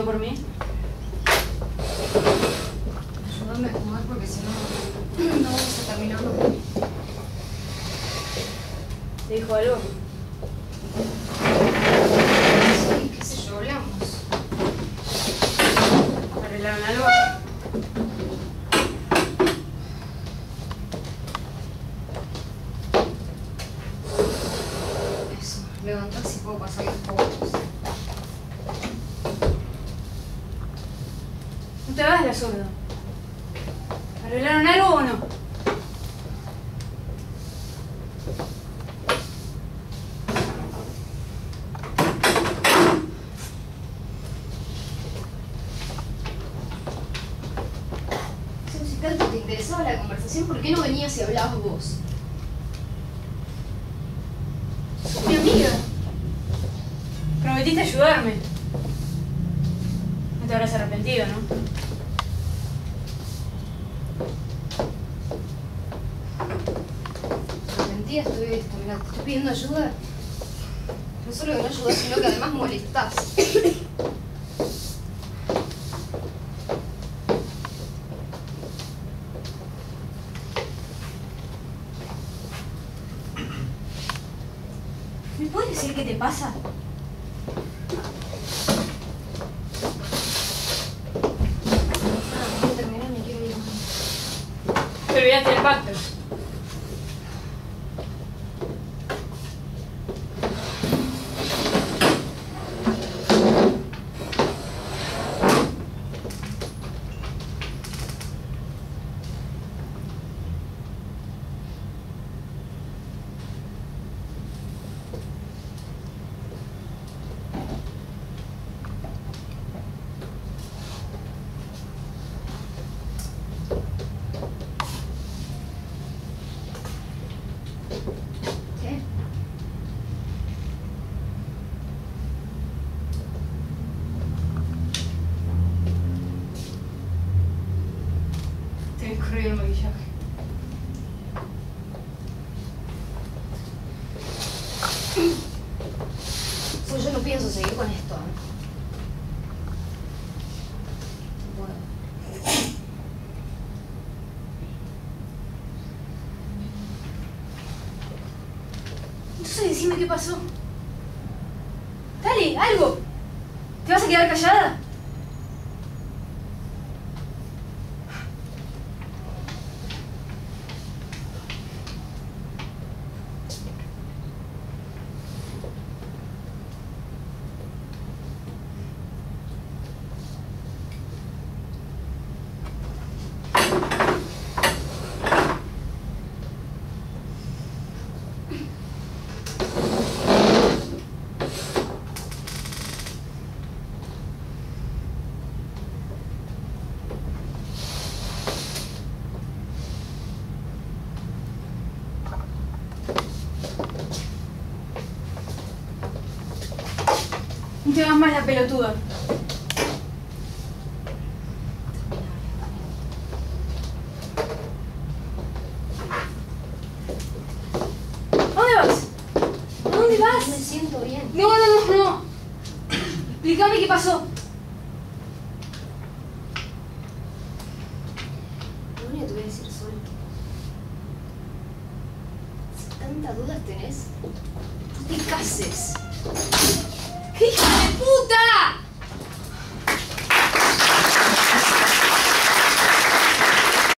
preguntó por mí? Ayúdame a acomodar porque si no, no vamos a terminarlo. ¿Te dijo algo? Sí, qué sé yo, hablamos. ¿Arreglaron algo? Eso, levantar si puedo pasar los fotos. No te hagas la sorda. ¿Arreglaron algo o no? Si tanto te interesaba la conversación, ¿por qué no venías y hablabas vos? Sos mi amiga. Prometiste ayudarme. No te habrás arrepentido, ¿no? Arrepentida estoy esto, mirá, te estoy pidiendo ayuda. No solo que no ayudas, sino que además molestás. ¿Me puedes decir qué te pasa? Voy a terminar, me quiero ir. Te olvidaste del pacto. ¿Qué? Te escurrió el maquillaje. Pues yo no pienso seguir con esto. No puedo. Entonces decime qué pasó. Dale, algo. ¿Te vas a quedar callada? No te hagas más la pelotuda. ¿A dónde vas? ¿A dónde vas? Me siento bien. No. Explícame qué pasó. Lo único que te voy a decir, Sol. Si tantas dudas tenés, no te cases. ¡Qué hija de puta!